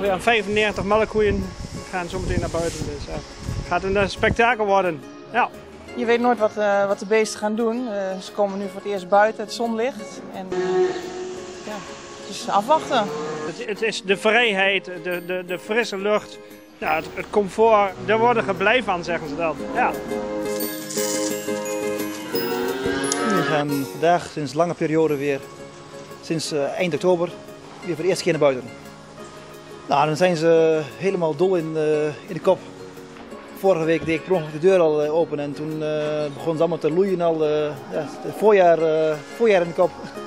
ongeveer 95 melkkoeien gaan zo meteen naar buiten. Dus het gaat een spektakel worden. Ja. Je weet nooit wat de beesten gaan doen. Ze komen nu voor het eerst buiten, het zonlicht. En ja, het is afwachten. Het is de vrijheid, de frisse lucht, ja, het comfort. Daar worden we blij van, zeggen ze dan. Ja. We gaan vandaag sinds een lange periode weer, sinds eind oktober, weer voor de eerste keer naar buiten. Nou, dan zijn ze helemaal dol in de kop. Vorige week deed ik per ongeluk de deur al open en toen begon ze allemaal te loeien al. Het voorjaar in de kop.